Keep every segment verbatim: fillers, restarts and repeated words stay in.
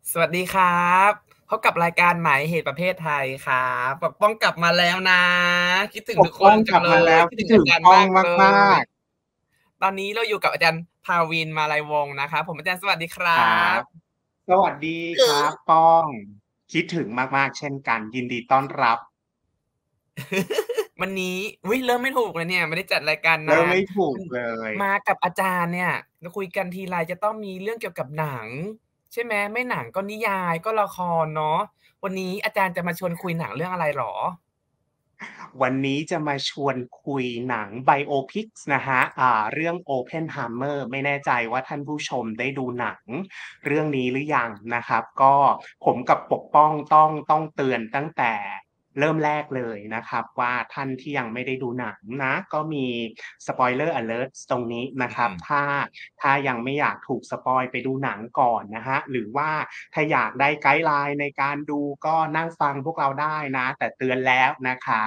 สวัสดีครับพบกับรายการหมายเหตุประเภทไทยครับปกป้องกลับมาแล้วนะ คิดถึงปกป้องทุกคนจักลับมางเลยแล้วคิดถึคิดถึงอาจารย์งป้องมากเลมยากตอนนี้เราอยู่กับอาจารย์ภาวินมาลัยวงศ์นะครับผมอาจารย์สวัสดีครัๆครับบสวัสดีหรือครับป้องคิดถึงมากๆเช่นกันยินดีต้อนรับวันนี้อุ๊ยเริ่มไม่ถูกเลยเนี่ยไม่ได้จัดรายการเริ่มนานไม่ถูมันกเลยมากับอาจารย์เนี่ยเราคุยกันทีไรจะต้องมีเรื่องเกี่ยวกับหนังใช่ไหมไม่หนังก็นิยายก็ละครเนาะวันนี้อาจารย์จะมาชวนคุยหนังเรื่องอะไรเหรอวันนี้จะมาชวนคุยหนัง Biopics นะครับอ่าเรื่อง Oppenheimer ไม่แน่ใจว่าท่านผู้ชมได้ดูหนังเรื่องนี้หรือยังนะครับก็ผมกับปกป้องต้องต้องเตือนตั้งแต่เริ่มแรกเลยนะครับว่าท่านที่ยังไม่ได้ดูหนังนะก็มี Spoiler Alert ตรงนี้นะครับอืมถ้าถ้ายังไม่อยากถูกสปอยไปดูหนังก่อนนะฮะหรือว่าถ้าอยากได้ไกด์ไลน์ในการดูก็นั่งฟังพวกเราได้นะแต่เตือนแล้วนะครับ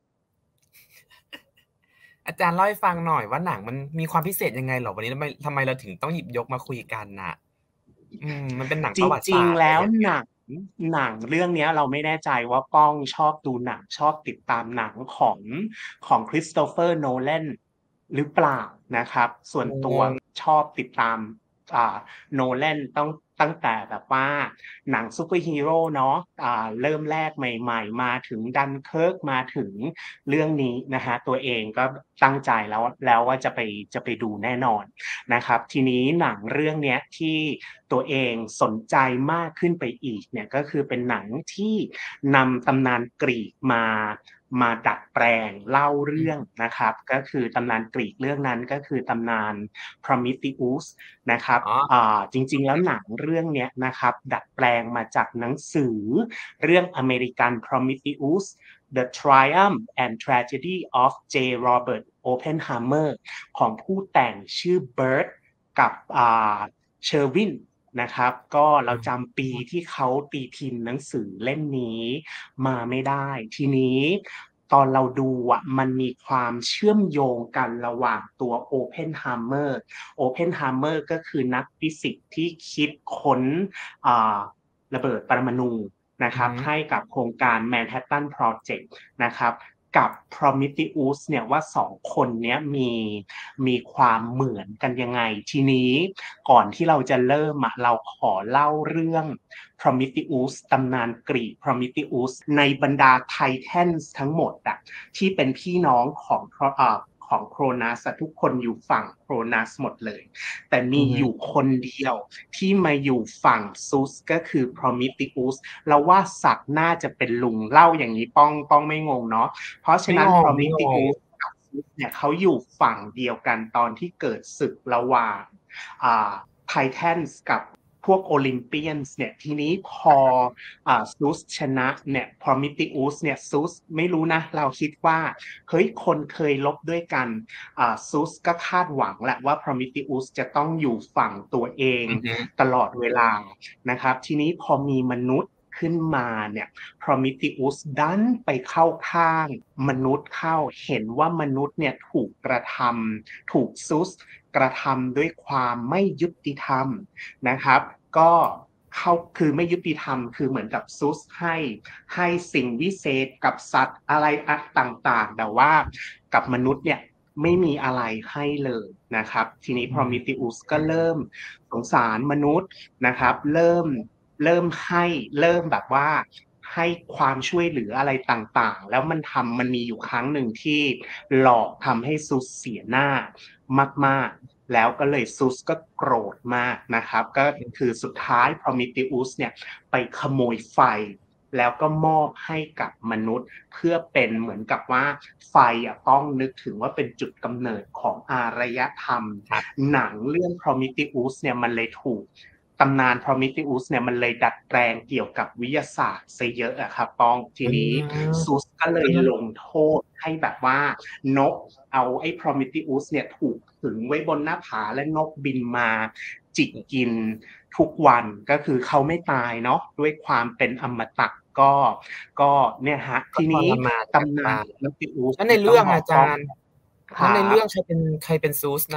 อาจารย์เล่าให้ฟังหน่อยว่าหนังมันมีความพิเศษยังไงเหรอวันนี้ทำไมทำไมเราถึงต้องหยิบยกมาคุยกันน่ะอืมมันเป็นหนังจประวัติริงศาสตร์เลๆแล้วยอะหนังหนังเรื่องเนี้ยเราไม่แน่ใจว่าป้องชอบดูหนังชอบติดตามหนังของของ Christopher Nolan หรือเปล่านะครับส่วนงตัวงชอบติดตามอ่า Nolan ต้องตั้งแต่แบบว่าหนังซูเปอร์ฮีโร่เนาะอ่าเริ่มแรกใหม่ๆมาถึง Dunkirk มาถึงเรื่องนี้นะครับตัวเองก็ตั้งใจแล้วแล้วว่าจะไปจะไปดูแน่นอน นะครับทีนี้หนังเรื่องเนี้ยที่ตัวเองสนใจมากขึ้นไปอีกเนี่ยก็คือเป็นหนังที่นำตำนานกรีกมามาดัดแปลงเล่าอืเรื่องมนะครับก็คือตำนานกรีกเรื่องนั้นก็คือตำนาน Prometheus นะครับอ๋ออ่าจริงๆแล้วหนังเรื่องเนี้ยนะครับดัดแปลงมาจากหนังสือเรื่อง American Prometheus The Triumph and Tragedy of J. Robert Oppenheimer ของผู้แต่งชื่อเบิร์ตกับอ่าเชอร์วินนะครับก็เราจำปีที่เขาตีพิมพ์หนังสือเล่มนี้มาไม่ได้ทีนี้ตอนเราดูอะมันมีความเชื่อมโยงกันระหว่างตัว Oppenheimer Oppenheimer ก็คือนักฟิสิกส์ที่คิดค้นอ่าระเบิดปรมาณูนะอือฮึครับให้กับโครงการ Manhattan Project นะครับกับ Prometheus เนี่ยว่าสองคนเนี้ยมีมีความเหมือนกันยังไงทีนี้ก่อนที่เราจะเริ่มอะเราขอเล่าเรื่อง Prometheus ตำนานกรีก Prometheus ในบรรดา Titans ทั้งหมดอะที่เป็นพี่น้องของเอ่อของโครนัสทุกคนอยู่ฝั่งโครนัสหมดเลยแต่อืมีอฮึอยู่คนเดียวที่มาอยู่ฝั่งซุสก็คือ Prometheus เราว่าศักดิ์น่าจะเป็นลุงเล่าอย่างนี้ป้องป้องไม่งงเนาะเพราะฉะนั้นไม่งงไม่งง Prometheus กับซุสเนี่ยเขาอยู่ฝั่งเดียวกันตอนที่เกิดศึกระหว่างอ่าไททันส์กับพวกโอลิมเปียนส์เนี่ยทีนี้พออ่าซูสชนะเนี่ย Prometheus เนี่ยซูสไม่รู้นะเราคิดว่าเฮ้ยคนเคยลบด้วยกันอ่าซูสก็คาดหวังแหละว่า Prometheus จะต้องอยู่ฝั่งตัวเองอือฮึตลอดเวลานะครับทีนี้พอมีมนุษย์ขึ้นมาเนี่ย Prometheus ดันไปเข้าข้างมนุษย์เข้าเห็นว่ามนุษย์เนี่ยถูกกระทำถูกซุสกระทำด้วยความไม่ยุติธรรมนะครับก็เขาคือไม่ยุติธรรมคือเหมือนกับซุสให้ให้สิ่งวิเศษกับสัตว์อะไรต่างๆแต่ว่ากับมนุษย์เนี่ยไม่มีอะไรให้เลยนะครับทีนี้อืม Prometheus ก็เริ่มสงสารมนุษย์นะครับเริ่มเริ่มให้เริ่มแบบว่าให้ความช่วยเหลืออะไรต่างๆแล้วมันทำมันมีอยู่ครั้งหนึ่งที่หลอกทำให้ซุสเสียหน้ามากๆแล้วก็เลยซุสก็โกรธมากนะครับก็คือสุดท้าย Prometheus เนี่ยไปขโมยไฟแล้วก็มอบให้กับมนุษย์เพื่อเป็นเหมือนกับว่าไฟอ่ะต้องนึกถึงว่าเป็นจุดกำเนิดของอารยธรรมครับหนังเรื่อง Prometheus เนี่ยมันเลยถูกตำนาน Prometheus เนี่ยมันเลยดัดแปลงเกี่ยวกับวิทยาศาสตร์ซะเยอะอะครับป้องทีอืนี้มซุสก็เลยอันนั้นลงโทษให้แบบว่านกเอาไอ้ Prometheus เนี่ยถูกขึงไว้บนหน้าผาและนกบินมาจิกกินทุกวันก็คือเขาไม่ตายเนาะด้วยความเป็นอมตะก็ก็เนี่ยฮะก็ททีนี้รมานกันตำนานไป Prometheus แล้วในเนี่ยต้องเรื่องบอกป้องอาจารย์คแล้วในรับเรื่องใครเป็นใครเป็น Zeus น่ะ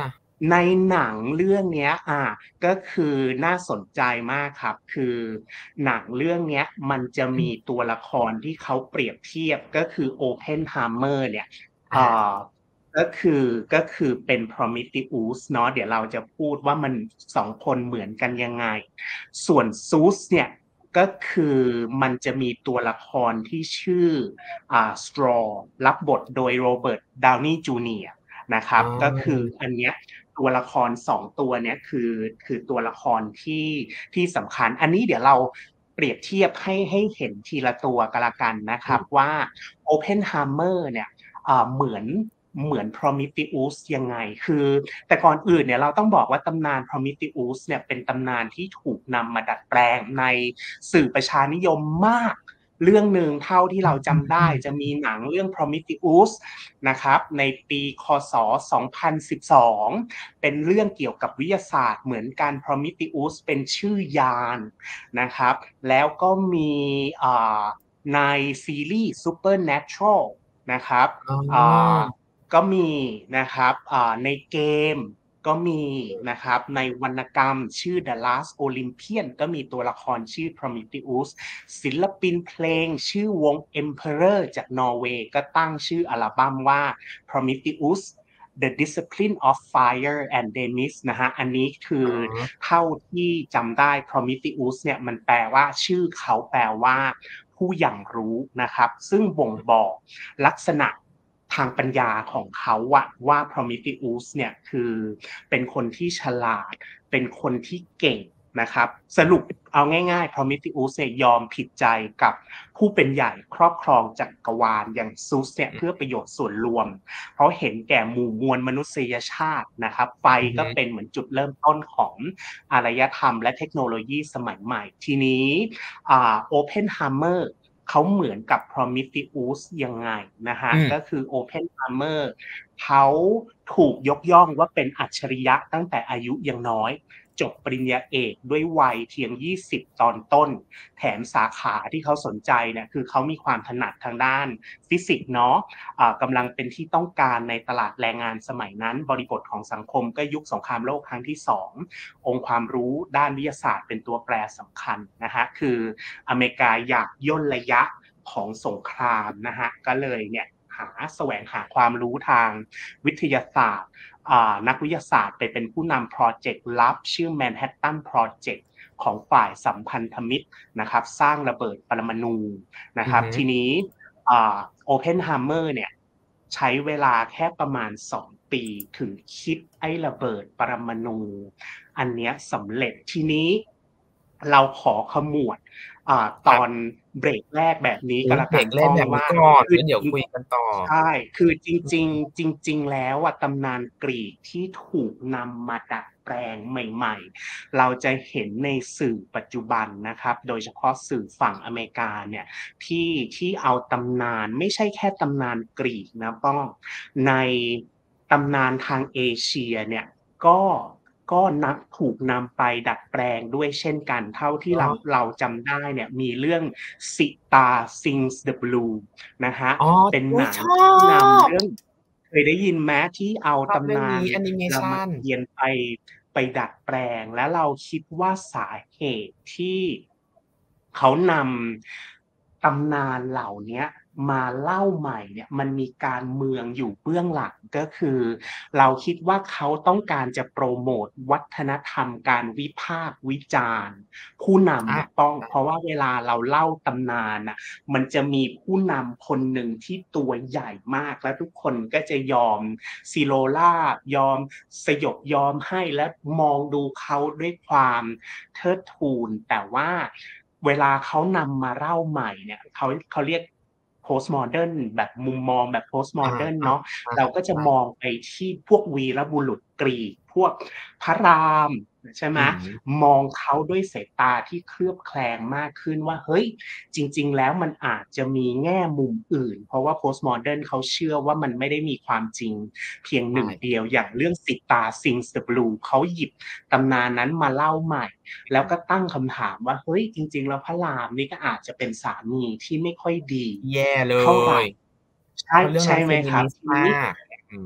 ในหนังเรื่องเนี้ยอ่าก็คือน่าสนใจมากครับคือหนังเรื่องเนี้ยมันจะอืมมีตัวละครที่เขาเปรียบเทียบก็คือ Oppenheimer เนี่ยอาอ่าก็คือก็คือเป็น Prometheus เนาะเดี๋ยวเราจะพูดว่ามันสองคนเหมือนกันยังไงส่วน Zeus เนี่ยก็คือมันจะมีตัวละครที่ชื่ออ่า Straw รับบทโดย Robert Downey จูเนียร์ นะคอ๋รับก็คือออันเนี้ยตัวละครสองตัวเนี้ยคือคือตัวละครที่ที่สำคัญอันนี้เดี๋ยวเราเปรียบเทียบให้ให้เห็นทีละตัวก็แล้วกันนะคอืมรับว่า Oppenheimer เนี่ยอ่าเหมือนเหมือน Prometheus ยังไงคือแต่ก่อนอื่นเนี่ยเราต้องบอกว่าตำนาน Prometheus เนี่ยเป็นตำนานที่ถูกนำมาดัดแปลงในสื่อประชานิยมมากเรื่องหนึ่งเท่าที่อืเราจำได้จะมมีหนังเรื่อง Prometheus นะครับในปีคศสองพันสิบสองเป็นเรื่องเกี่ยวกับวิทยาศาสตร์เหมือนกัน Prometheus เป็นชื่อยานนะครับแล้วก็มีอ่าในซีรีส์ Supernatural นะครับอ๋อ่าอก็มีนะครับอ่าในเกมก็มีนะครับในวรรณกรรมชื่อ The Last Olympian ก็มีตัวละครชื่อ Prometheus ศิลปินเพลงชื่อวง Emperor จากนอร์เวย์ก็ตั้งชื่ออัลบั้มว่า Prometheus The Discipline of Fire and Denis นะฮะอันนี้คืออ๋อเท่าที่จำได้ Prometheus เนี่ยมันแปลว่าชื่อเขาแปลว่าผู้ใหญ่รู้นะครับซึ่งบ่งบอกลักษณะทางปัญญาของเขาอะว่า Prometheus เนี่ยคือเป็นคนที่ฉลาดเป็นคนที่เก่งนะครับสรุปเอาง่ายๆ Prometheus เนี่ยยอมผิดใจกับผู้เป็นใหญ่ครอบครองจักรวาลอย่างซูสเนี่ยเพื่อประโยชน์ส่วนรวมเพราะเห็นแก่หมู่มวลมนุษยชาตินะครับไฟอือฮึก็เป็นเหมือนจุดเริ่มต้นของอารยธรรมและเทคโนโลยีสมัยใหม่ทีนี้อ่า Oppenheimer เขาเหมือนกับ Prometheus ยังไงนะฮะอืมก็คือ Oppenheimer เขาถูกยกย่องว่าเป็นอัจฉริยะตั้งแต่อายุยังน้อยจบปริญญาเอกด้วยวัยเพียงยี่สิบตอนต้นแถมสาขาที่เขาสนใจเนี่ยคือเขามีความถนัดทางด้านฟิสิกส์เนาะอ่ากำลังเป็นที่ต้องการในตลาดแรงงานสมัยนั้นบริบทของสังคมก็ยุคสงครามโลกครั้งที่สององค์ความรู้ด้านวิทยาศาสตร์เป็นตัวแปรสำคัญนะฮะคืออเมริกาอยากย่นระยะของสงครามนะฮะก็เลยเนี่ยหาแสวงหาความรู้ทางวิทยาศาสตร์นักวิทยาศาสตร์ไปเป็นผู้นำโปรเจกต์ลับชื่อ Manhattan Project ของฝ่ายสัมพันธมิตรนะครับสร้างระเบิดปรมาณูนะครับอือฮึทีนี้โอเพนไฮเมอร์เนี่ยใช้เวลาแค่ประมาณสองปีถึงคิดไอ้ระเบิดปรมาณูอันเนี้ยสำเร็จทีนี้เราขอขมวดอ่าตอนค่ะเบรกแรกแบบนี้ก็อุ๊ยแล้วกันเบรกแรกต้องว่าแบบนี้ก่อนคือจริงแล้วเดี๋ยวคุยกันต่อใช่คือจอืริงมๆจริงๆแล้วอะตำนานกรีกที่ถูกนำมาดัดแปลงใหม่ๆเราจะเห็นในสื่อปัจจุบันนะครับโดยเฉพาะสื่อฝั่งอเมริกาเนี่ยที่ที่เอาตำนานไม่ใช่แค่ตำนานกรีกนะป้องในตำนานทางเอเชียเนี่ยก็ก็นักถูกนำไปดัดแปลงด้วยเช่นกันเท่าที่เราอ๋อเราจำได้เนี่ยมีเรื่อง Sita Sings the Blues นะฮะอ๋อเป็นหนังอุ๊ยชอที่นำบเรื่องเคยได้ยินไหมที่เอาชอบเรื่องตำนานนี้แอนิเมรามชันเกียรติ์ไปไปดัดแปลงแล้วเราคิดว่าสาเหตุที่เขานำตำนานเหล่าเนี้ยมาเล่าใหม่เนี่ยมันมีการเมืองอยู่เบื้องหลังก็คือเราคิดว่าเขาต้องการจะโปรโมตวัฒนธรรมการวิพากษ์วิจารณ์ผู้นำอาอะป้องเพราะว่าเวลาเราเล่าตำนานน่ะ มันจะมีผู้นำคนหนึ่งที่ตัวใหญ่มากแล้วทุกคนก็จะยอมซีโรราบยอมสยบยอมให้และมองดูเขาด้วยความเทิดทูนแต่ว่าเวลาเขานำมาเล่าใหม่เนี่ยเขาเขาเรียก postmodern แบบมุมมองแบบอา postmodern ๆเนาะอาเราก็จะใช่มองไปที่พวกวีรบุรุษกรีกพวกพระรามใช่ไหมอืมมองเขาด้วยสายตาที่เคลือบแคลงมากขึ้นว่าเฮ้ย จริงๆ แล้วมันอาจจะมีแง่มุมอื่น เพราะว่า Postmodern เขาเชื่อว่ามันไม่ได้มีความจริงเพียงหนึ่งใช่เดียว อย่างเรื่องสิตา Sings the Blue เขาหยิบตำนานนั้นมาเล่าใหม่ แล้วก็ตั้งคำถามว่า เฮ้ย จริงๆ แล้วพระรามนี่ก็อาจจะเป็นสามีที่ไม่ค่อยดีแย่เลเท่าไรยใช่เพราะเรื่องนั้นใช่ไหมครับ feminist มาทีนี้กอืม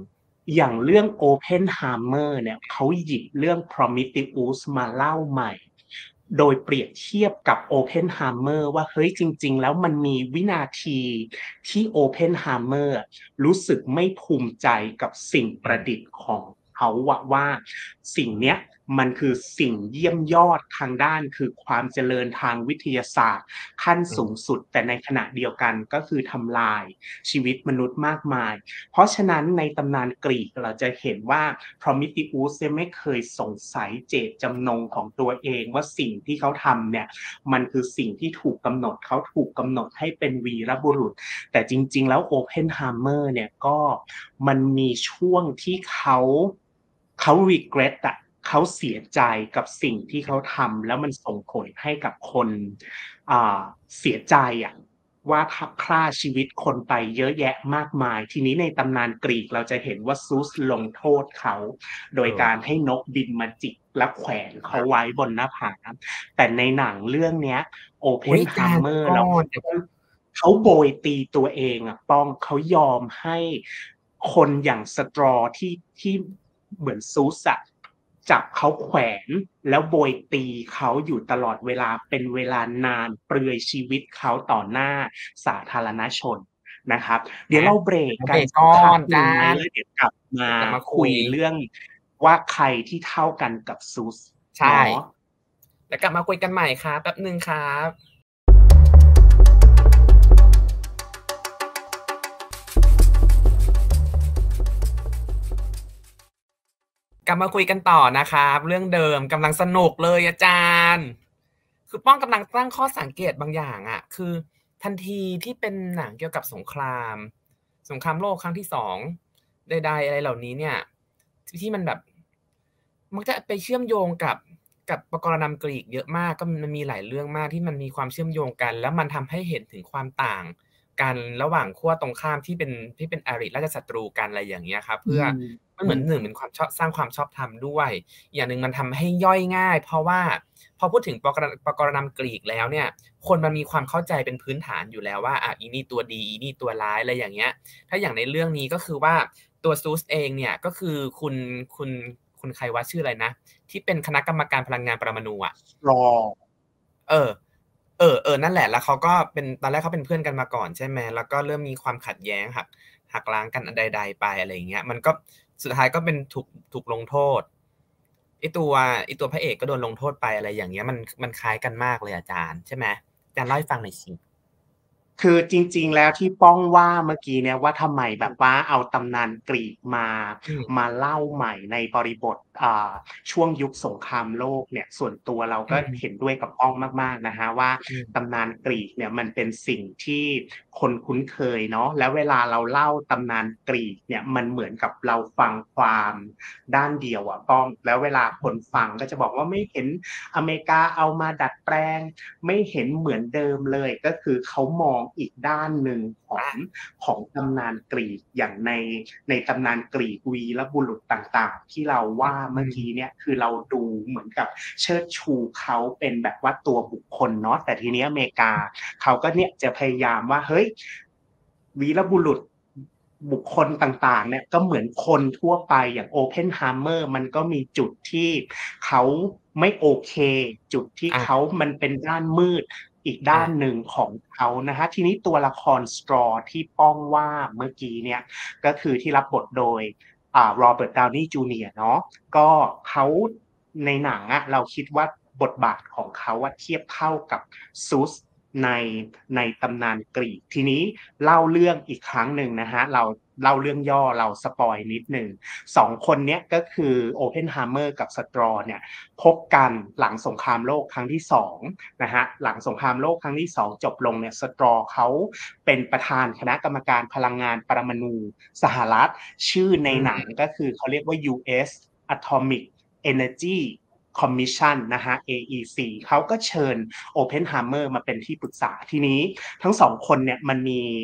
อย่างเรื่อง Oppenheimer เนี่ยเขาหยิบเรื่อง Prometheus มาเล่าใหม่โดยเปรียบเทียบกับ Oppenheimer ว่าเฮ้ยจริงๆแล้วมันมีวินาทีที่ Oppenheimer อะรู้สึกไม่ภูมิใจกับสิ่งประดิษฐ์ของเขาอะว่าสิ่งเนี้ยมันคือสิ่งเยี่ยมยอดทางด้านคือความเจริญทางวิทยาศาสตร์ขั้นอืมสูงสุดแต่ในขณะเดียวกันก็คือทำลายชีวิตมนุษย์มากมาย เพราะฉะนั้นในตำนานกรีกเราจะเห็นว่า Prometheus เนี่ยไม่เคยสงสัยเจตจำนงของตัวเองว่าสิ่งที่เขาทำเนี่ยมันคือสิ่งที่ถูกกำหนดเขาถูกกำหนดให้เป็นวีรบุรุษแต่จริงๆแล้ว Oppenheimer เนี่ยก็มันมีช่วงที่เขาเขา regret อะเขาเสียใจกับสิ่งที่เขาทำแล้วมันส่งผลให้กับคนอ่าเสียใจอะ ว่าทับฆ่าชีวิตคนไปเยอะแยะมากมายทีนี้ในตำนานกรีกเราจะเห็นว่าซูสลงโทษเขาโดยเออการให้นกบินมาจิกและแขวนเขาอาไว้บนหน้าผาแต่ในหนังเรื่องเนี้ยอุ๊ยอาจารย์เดี๋ยว Oppenheimer ก่อเรานเดี๋ยวเขาเขาโบยตีตัวเองอะป้องเขายอมให้คนอย่าง Straw ที่ที่เหมือนซูสอะจับเขาแขวนแล้วโบยตีเขาอยู่ตลอดเวลาเป็นเวลานานเปลือยชีวิตเขาต่อหน้าสาธารณชนนะครับเดี๋ยวนะเราเบรกเดี๋ยวเบกันสัรกก่อกพักนอาจาหนึ่งไหมรย์แล้วเดี๋ยวกลับมาเดี๋ยวกลับมาคุคุยยเรื่องว่าใครที่เท่ากันกับซูสใช่เนาะเดี๋ยวกลับมาคุยกันใหม่ครับแป๊บหนึ่งครับกลับมาคุยกันต่อนะครับเรื่องเดิมกำลังสนุกเลยอาจารย์คือป้องกำลังตั้งข้อสังเกตบางอย่างอะคือทันทีที่เป็นหนังเกี่ยวกับสงครามสงครามโลกครั้งที่สองใดๆอะไรเหล่านี้เนี่ยที่มันแบบมักจะไปเชื่อมโยงกับกับปกรณำกรีกเยอะมากก็มันมีหลายเรื่องมากที่มันมีความเชื่อมโยงกันแล้วมันทำให้เห็นถึงความต่างกันระหว่างขั้วตรงข้ามที่เป็นที่เป็นอริราชศัตรูกันอะไรอย่างเงี้ยครับอืเพื่อมมันเหมือนอืมหนึ่งเป็นความชอบสร้างความชอบธรรมด้วยอย่างหนึ่งมันทำให้ย่อยง่ายเพราะว่าพอพูดถึงปกรปกรณำกรีกแล้วเนี่ยคนมันมีความเข้าใจเป็นพื้นฐานอยู่แล้วว่าอ่าอีนี่ตัวดีอีนี่ตัวร้ายอะไรอย่างเงี้ยถ้าอย่างในเรื่องนี้ก็คือว่าตัว Zeus เองเนี่ยก็คือคุณคุณคุณใครวะชื่ออะไรนะที่เป็นคณะกรรมการพลังงานปรมาณูอะรอเออเออๆนั่นแหละแล้วเขาก็เป็นตอนแรกเขาเป็นเพื่อนกันมาก่อนใช่ไหมแล้วก็เริ่มมีความขัดแย้งหักหักล้างกันใดๆไปอะไรอย่างเงี้ยมันก็สุดท้ายก็เป็นถูกถูกลงโทษไอ้ตัวไอ้ตัวพระเอกก็โดนลงโทษไปอะไรอย่างเงี้ยมันมันคล้ายกันมากเลยอาจารย์ใช่ไหมอาจารย์เล่าให้ฟังหน่อยสิคือจริงๆแล้วที่ป้องว่าเมื่อกี้เนี่ยว่าทำไมแบบว่าเอาตำนานกรีกมาอืมมาเล่าใหม่ในบริบทอ่าช่วงยุคสงครามโลกเนี่ยส่วนตัวเราอืก็เห็นมด้วยกับป้องมากๆนะคะว่าอืมตำนานกรีกเนี่ยมันเป็นสิ่งที่คนคุ้นเคยเนาะแล้วเวลาเราเล่าตำนานกรีกเนี่ยมันเหมือนกับเราฟังความด้านเดียวอะป้องแล้วเวลาคนฟังก็จะบอกว่าไม่เห็นอเมริกาเอามาดัดแปลง ไม่เห็นเหมือนเดิมเลยก็คือเขามองอีกด้านหนึ่งของอาของตำนานกรีกอย่างในในตำนานกรีกวีรบุรุษต่างๆที่เราว่าอืเมื่อกี้มเนี่ยคือเราดูเหมือนกับเชิดชูเขาเป็นแบบว่าตัวบุคคลเนาะแต่ทีนี้อเมริกาเขาก็เนี่ยจะพยายามว่าเฮ้ยวีรบุรุษบุคคลต่างๆเนี่ยก็เหมือนคนทั่วไปอย่าง Oppenheimer มันก็มีจุดที่เขาไม่โอเคจุดที่อาเขามันเป็นด้านมืดอีกด้าอานหนึ่งของเขานะคะทีนี้ตัวละคร Straw ที่ป้องว่าเมื่อกี้เนี่ยก็คือที่รับบทโดยอ่า Robert Downey จูเนียร์ เนาะก็เขาในหนังอะเราคิดว่าบทบาทของเขาอะเทียบเท่ากับ Zeus ในในตำนานกรีกทีนี้เล่าเรื่องอีกครั้งหนึ่งนะคะเราเล่าเรื่องย่อเราสปอยนิดหนึ่งสองคนเนี้ยก็คือ Oppenheimer กับ Straw เนี่ยพบกันหลังสงครามโลกครั้งที่สองนะฮะหลังสงครามโลกครั้งที่สองจบลงเนี่ย Straw เขาเป็นประธานคณะกรรมการพลังงานปรมาณูสหรัฐชื่อในอืหนังมก็คือเขาเรียกว่า ยู เอส Atomic Energy Commission นะฮะ เอ อี ซี เขาก็เชิญ Oppenheimer มาเป็นที่ปรึกษาทีนี้ทั้งสองคนเนี่ยมันมี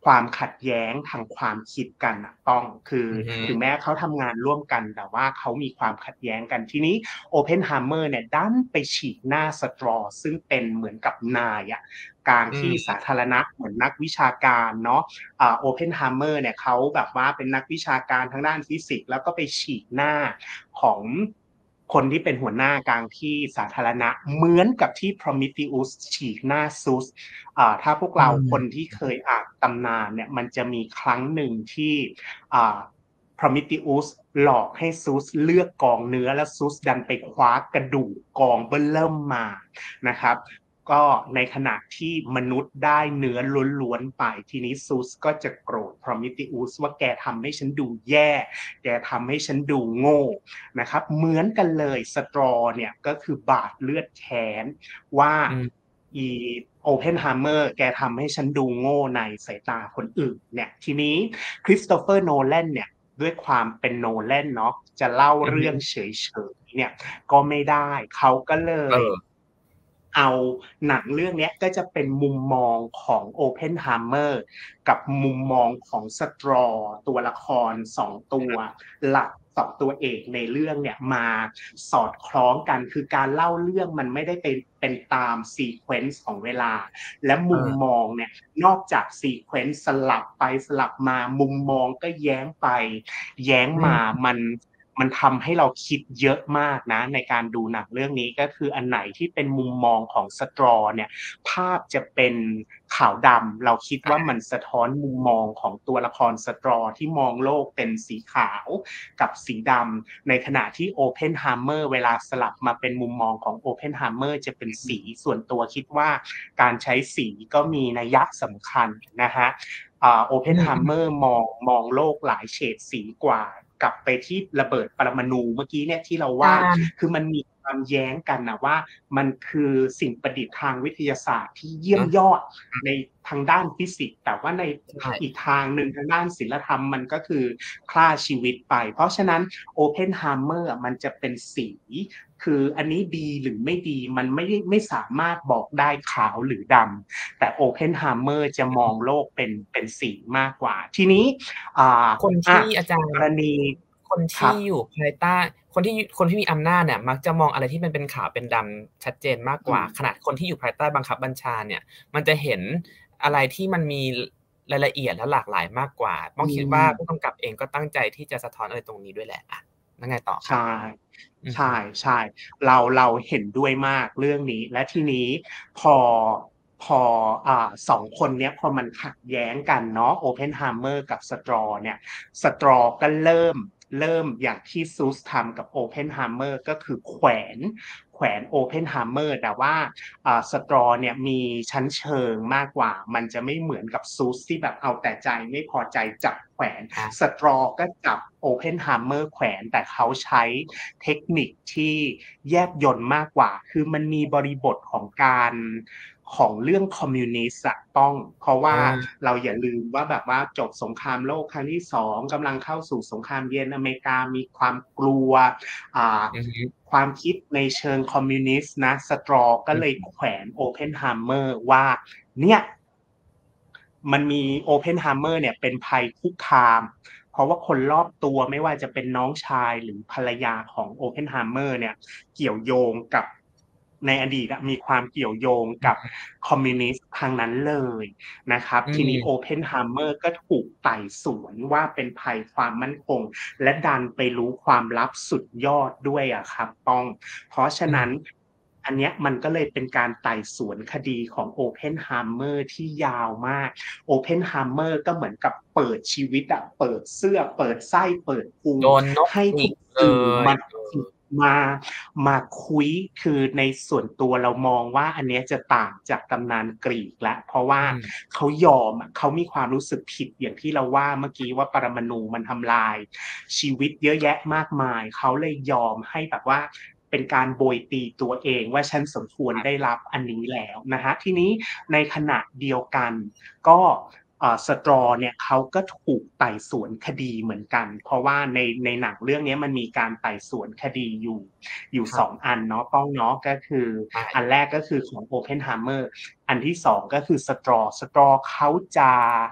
ความขัดแย้งทางความคิดกันนะต้องคืออือฮึถึงแม้เขาทำงานร่วมกันแต่ว่าเขามีความขัดแย้งกันทีนี้ Oppenheimer เนี่ยดันไปฉีกหน้า Straw ซึ่งเป็นเหมือนกับนายอะกลางอืที่มสาธารณะเหมือนนักวิชาการเนาะอ่า Oppenheimer เนี่ยเขาแบบว่าเป็นนักวิชาการทางด้านฟิสิกส์แล้วก็ไปฉีกหน้าของคนที่เป็นหัวหน้ากลางที่สาธารณะเหมือนกับที่ Prometheus ฉีกหน้า Zeus อ่าถ้าพวกเราอืมคนที่เคยอ่านตำนานเนี่ยมันจะมีครั้งหนึ่งที่อ่า Prometheus หลอกให้ Zeus เลือกกองเนื้อแล้ว Zeus ดันไปคว้ากระดูกกองเบ้อเริ่มมานะครับก็ในขณะที่มนุษย์ได้เนื้อล้วนๆไปทีนี้ Zeus ก็จะโกรธ Prometheus ว่าแกทำให้ฉันดูแย่แกทำให้ฉันดูโง่นะครับเหมือนกันเลย Straw เนี่ยก็คือบาดเลือดแค้นว่าอืมอี Oppenheimer แกทำให้ฉันดูโง่ในสายตาคนอื่นเนี่ยทีนี้ Christopher Nolan เนี่ยด้วยความเป็น Nolan เนาะจะเล่าอือฮึเรื่องเฉยๆเนี่ยก็ไม่ได้เขาก็เลเอย อเอาหนังเรื่องเนี้ยก็จะเป็นมุมมองของ Oppenheimer กับมุมมองของ Straw ตัวละครสองตัวหลักสองตัวเอกในเรื่องเนี่ยมาสอดคล้องกันคือการเล่าเรื่องมันไม่ได้เป็นเป็นตาม sequence ของเวลาและมุมเออมองเนี่ยนอกจาก sequence สลับไปสลับมามุมมองก็แย้งไปแย้งอืมาม มันมันทำให้เราคิดเยอะมากนะในการดูหนังเรื่องนี้ก็คืออันไหนที่เป็นมุมมองของ Straw เนี่ยภาพจะเป็นขาวดำเราคิดว่ามันสะท้อนมุมมองของตัวละคร Straw ที่มองโลกเป็นสีขาวกับสีดำในขณะที่ Oppenheimer เวลาสลับมาเป็นมุมมองของ Oppenheimer จะเป็นสีส่วนตัวคิดว่าการใช้สีก็มีนัยยะสำคัญนะคะอ่า Oppenheimer มองมองโลกหลายเฉดสีกว่ากลับไปที่ระเบิดปรมาณูเมื่อกี้เนี่ยที่เราว่าใช่คือมันมีความแย้งกันนะว่ามันคือสิ่งประดิษฐ์ทางวิทยาศาสตร์ที่เยี่ยมยอดในทางด้านฟิสิกส์แต่ว่าในใช่อีกทางหนึ่งทางด้านศิลธรรมมันก็คือฆ่าชีวิตไป เพราะฉะนั้น Oppenheimer อะมันจะเป็นสี คืออันนี้ดีหรือไม่ดีมันไม่ได้ไม่สามารถบอกได้ขาวหรือดำแต่ Oppenheimer จะมองโลกเป็นเป็นสีมากกว่า ทีนี้อ่าคนอะที่อาจารย์กรณีคนทครัี่บอยู่ภายใต้ คนที่ คนที่มีอำนาจเนี่ยมักจะมองอะไรที่มันเป็นขาวเป็นดำชัดเจนมากกว่าอืมขนาดคนที่อยู่ภายใต้บังคับบัญชาเนี่ย มันจะเห็นอะไรที่มันมี รายละเอียดและหลากหลายมากกว่า ต้อืองคิดว่าผู้มกำกับเองก็ตั้งใจที่จะสะท้อนอะไรตรงนี้ด้วยแหละ อะ แล้วไงต่อคใชรับ? ่อือใฮึช่ ๆ เรา เราเห็นด้วยมากเรื่องนี้ และทีนี้พอ พอ อ่า สอง คนเนี้ยพอมันขัดแย้งกันเนาะ Oppenheimer กับ Straw เนี่ย Straw ก็เริ่ม เริ่มอย่างที่ Zeus ทำกับ Oppenheimer ก็คือแขวน แขวน Oppenheimer แต่ว่า อ่า Straw เนี่ยมีชั้นเชิงมากกว่า มันจะไม่เหมือนกับ Zeus ที่แบบเอาแต่ใจไม่พอใจจับแขวนอา Straw ก็จับ Oppenheimer แขวน แต่เขาใช้เทคนิคที่แยบยลมากกว่า คือมันมีบริบทของการ ของเรื่องคอมมิวนิสต์อะต้อง เพราะว่าอาเราอย่าลืมว่าแบบว่าจบสงครามโลกครั้งที่ สอง กำลังเข้าสู่สงครามเย็น อเมริกามีความกลัว อ่าอือฮึความคิดในเชิงคอมมิวนิสต์นะ Straw ก็เลยแขวน Oppenheimer ว่า เนี่ย มันมี Oppenheimer เนี่ยเป็นภัยคุกคาม เพราะว่าคนรอบตัวไม่ว่าจะเป็นน้องชายหรือภรรยาของ Oppenheimer เนี่ยเกี่ยวโยงกับ ในอดีตอะมีความเกี่ยวโยงอืกับอฮึคอมมิวนิสต์ทางนั้นเลยนะครับอืทีนี้ม Oppenheimer ก็ถูกไต่สวนว่าเป็นภัยความมั่นคง และดันไปรู้ความลับสุดยอดด้วยอะครับต้อง เพราะฉะอืมนั้น อันเนี้ยมันก็เลยเป็นการไต่สวนคดีของ Oppenheimer ที่ยาวมาก Oppenheimer ก็เหมือนกับเปิดชีวิตอะ เปิดเสื้อ เปิดไส้ เปิดพุงโดนนกให้ทจิุกกเลสื่อมยาเอจิอก มา มาคุ้ย คือในส่วนตัวเรามองว่าอันเนี้ยจะต่างจากตำนานกรีกแล้ว เพราะว่าอืมเขายอมอะ เขามีความรู้สึกผิดอย่างที่เราว่าเมื่อกี้ว่าปรมาณูมันทำลายชีวิตเยอะแยะมากมาย เขาเลยยอมให้แบบว่าเป็นการโบยตีตัวเองว่าฉันสมควรได้รับอันนี้แล้วนะครับ ทีนี้ในขณะเดียวกันก็ อ่า Straw เนี่ยเขาก็ถูกไต่สวนคดีเหมือนกัน เพราะว่าใน ในหนังเรื่องเนี้ยมันมีการไต่สวนคดีอยู่ อยู่ครสับอง อันเนาะ ต้องเนาะ ก็คือใช่อันแรกก็คือของ Oppenheimer อันที่ สอง ก็คือ Straw Straw เขาจะ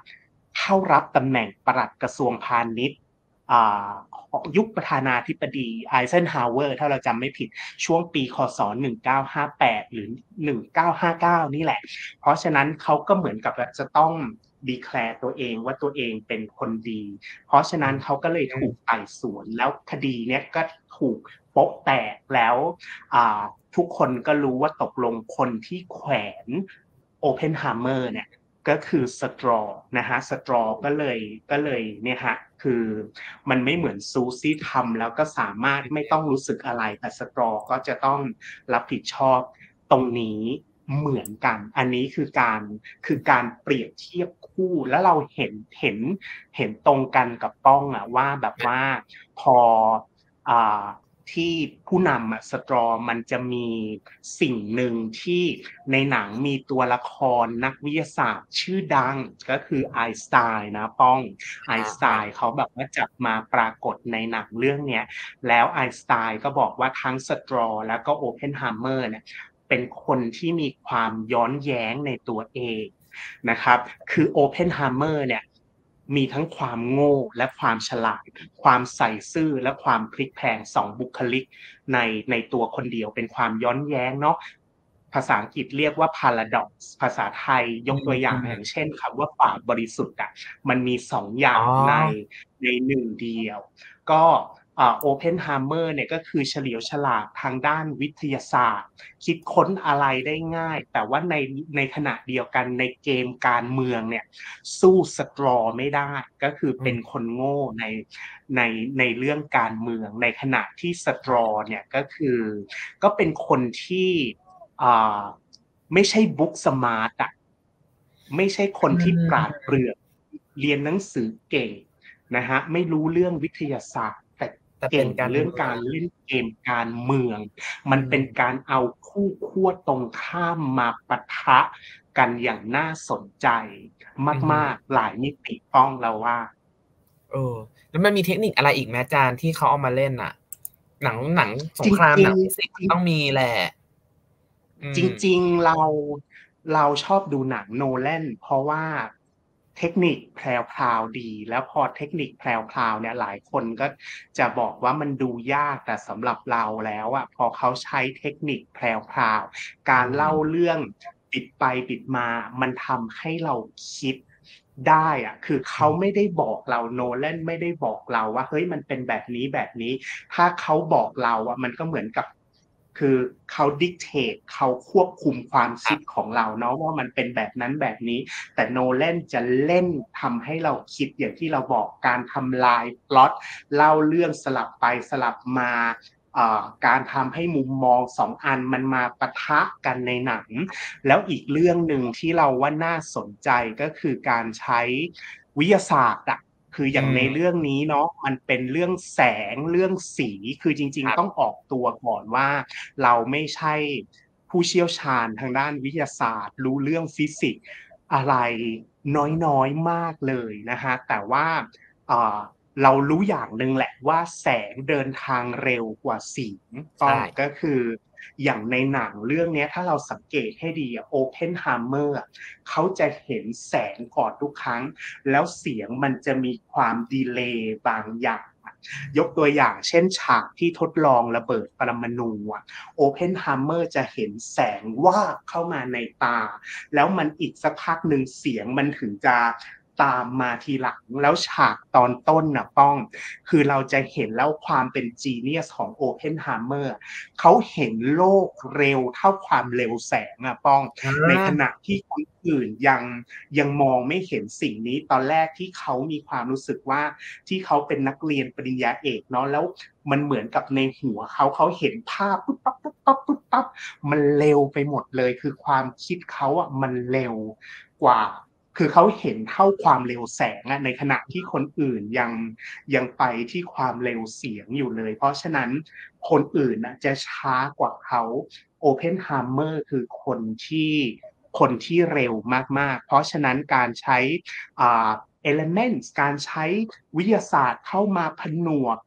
เข้ารับตำแหน่งปลัดกระทรวงพาณิชย์อ่ายุคประธานาธิบดีไอเซนฮาวเวอร์ถ้าเราจำไม่ผิดช่วงปีคศหนึ่งเก้าห้าแปดหรือหนึ่งเก้าห้าเก้านี่แหละเพราะฉะนั้นเขาก็เหมือนกับจะต้องดีแคลร์ตัวเองว่าตัวเองเป็นคนดีเพราะฉะนั้นเขาก็เลยถูกไต่สวนแล้วคดีเนี้ยก็ถูกโป๊ะแตกแล้วทุกคนก็รู้ว่าตกลงคนที่แขวนโอเพนไฮเมอร์เนี่ยก็คือสตรอนะฮะสตรอก็เลยก็เลยเนี่ยฮะคือมันไม่เหมือนซูซี่ทำแล้วก็สามารถไม่ต้องรู้สึกอะไรแต่สตรอก็จะต้องรับผิดชอบตรงนี้เหมือนกันอันนี้คือการคือการเปรียบเทียบคู่แล้วเราเห็นเห็นเห็นตรงกันกับป้องอะว่าแบบว่าพออ่าที่ผู้นำอะสตรอมันจะมีสิ่งหนึ่งที่ในหนังมีตัวละครนักวิทยาศาสตร์ชื่อดังก็คือไอน์สไตน์นะป้องไอน์สไตน์เขาแบบว่าจับมาปรากฏในหนังเรื่องเนี้ยแล้วไอน์สไตน์ก็บอกว่าทั้งสตรอแล้วก็โอเพนไฮเมอร์เนี่ยเป็นคนที่มีความย้อนแย้งในตัวเองนะครับคือโอเพนไฮเมอร์เนี่ยมีทั้งความโง่และความฉลาดความใส่ซื่อและความพลิกแพลงสองบุคลิกในในตัวคนเดียวเป็นความย้อนแย้งเนาะภาษาอังกฤษเรียกว่า paradox ภาษาไทยยกตัวอย่างอย่างเช่นคำว่าปากบริสุทธิ์อ่ะมันมีสองอย่างในในหนึ่งเดียวก็โอเพนไฮเมอร์เนี่ยก็คือเฉลียวฉลาดทางด้านวิทยาศาสตร์คิดค้นอะไรได้ง่ายแต่ว่าในในขณะเดียวกันในเกมการเมืองเนี่ยสู้สตรอไม่ได้ก็คือเป็นคนโง่ในในในเรื่องการเมืองในขณะที่สตรอเนี่ยก็คือก็เป็นคนที่อ่าไม่ใช่บุ๊กสมาร์ทอ่ะไม่ใช่คนที่ปราดเปรื่องเรียนหนังสือเก่งนะฮะไม่รู้เรื่องวิทยาศาสตร์แต่เก่งเรื่องการเล่นเกมการเมืองมันเป็นการเอาคู่ขั้วตรงข้ามมาปะทะกันอย่างน่าสนใจมากๆหลายมิติป้องเราว่าเออแล้วมันมีเทคนิคอะไรอีกไหมอาจารย์ที่เขาเอามาเล่นอ่ะหนังหนังสงครามหนังฟิสิกส์ต้องมีแหละจริงๆเราเราชอบดูหนังโนแลนเพราะว่าเทคนิคแพรวๆดีแล้วพอเทคนิคแพรวๆเนี่ยหลายคนก็จะบอกว่ามันดูยากแต่สำหรับเราแล้วอ่ะพอเขาใช้เทคนิคแพรวๆการเล่าเรื่องปิดไปปิดมามันทำให้เราคิดได้อ่ะคือเขาไม่ได้บอกเราโนแลนไม่ได้บอกเราว่าเฮ้ยมันเป็นแบบนี้แบบนี้ถ้าเขาบอกเราอ่ะมันก็เหมือนกับคือเขาดิกเทตเขาควบคุมความคิดของเราเนาะว่ามันเป็นแบบนั้นแบบนี้แต่โนแลนจะเล่นทำให้เราคิดอย่างที่เราบอกการทำลายพล็อตเล่าเรื่องสลับไปสลับมาการทำให้มุมมองสองอันมันมาปะทะกันในหนังแล้วอีกเรื่องหนึ่งที่เราว่าน่าสนใจก็คือการใช้วิทยาศาสตร์อะคืออย่างในเรื่องนี้เนาะมันเป็นเรื่องแสงเรื่องสีคือจริงๆต้องออกตัวก่อนว่าเราไม่ใช่ผู้เชี่ยวชาญทางด้านวิทยาศาสตร์รู้เรื่องฟิสิกส์อะไรน้อยๆมากเลยนะฮะแต่ว่าเรารู้อย่างหนึ่งแหละว่าแสงเดินทางเร็วกว่าเสียงต้องก็คืออย่างในหนังเรื่องนี้ถ้าเราสังเกตให้ดีโอเพนไฮเมอร์เขาจะเห็นแสงก่อนทุกครั้งแล้วเสียงมันจะมีความดีเลย์บางอย่างยกตัวอย่างเช่นฉากที่ทดลองระเบิดปรมาณูโอเพนไฮเมอร์จะเห็นแสงว่าเข้ามาในตาแล้วมันอีกสักพักหนึ่งเสียงมันถึงจะตามมาทีหลังแล้วฉากตอนต้นน่ะป้องคือเราจะเห็นแล้วความเป็นจีเนียสของโอเพนไฮเมอร์เขาเห็นโลกเร็วเท่าความเร็วแสงอ่ะป้องในขณะที่คนอื่นยังยังมองไม่เห็นสิ่งนี้ตอนแรกที่เขามีความรู้สึกว่าที่เขาเป็นนักเรียนปริญญาเอกเนาะแล้วมันเหมือนกับในหัวเขาเขาเห็นภาพปุ๊บปั๊บปุ๊บปั๊บปุ๊บปั๊บมันเร็วไปหมดเลยคือความคิดเขาอ่ะมันเร็วกว่าคือเขาเห็นเท่าความเร็วแสงในขณะที่คนอื่นยังยังไปที่ความเร็วเสียงอยู่เลยเพราะฉะนั้นคนอื่นนะจะช้ากว่าเขาโอเพนไฮเมอร์คือคนที่คนที่เร็วมากๆเพราะฉะนั้นการใช้อ่า elements การใช้วิทยาศาสตร์เข้ามาผนวก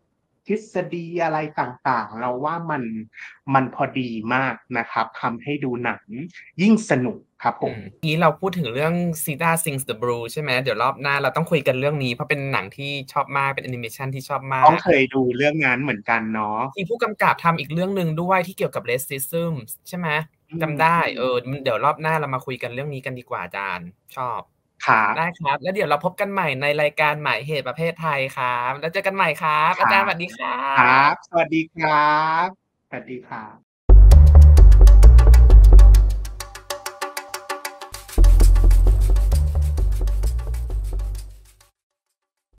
ทฤษฎีอะไรต่างๆ เราว่ามันมันพอดีมากนะครับทำให้ดูหนังยิ่งสนุกครับผอืมมงี้เราพูดถึงเรื่อง Cheetah Sings the Blue ใช่ไหมเดี๋ยวรอบหน้าเราต้องคุยกันเรื่องนี้เพราะเป็นหนังที่ชอบมากเป็นแอนิเมชันที่ชอบมต้องากเคยดูเรื่องนั้นเหมือนกันเนาะมีผู้กำกับทำอีกเรื่องหนึ่งด้วยที่เกี่ยวกับ Racism ใช่ไหมอืจำได้เออมเดี๋ยวรอบหน้าเรามาคุยกันเรื่องนี้กันดีกว่าอาจารย์ชอบๆครับได้ครับแล้วเดี๋ยวเราพบกันใหม่ในรายการหมายเหตุประเภทไทยครับแล้วเจอกันใหม่ครับอาจารย์สครับวัสดีครัครับบสวัสดีครับสวัสดีครับ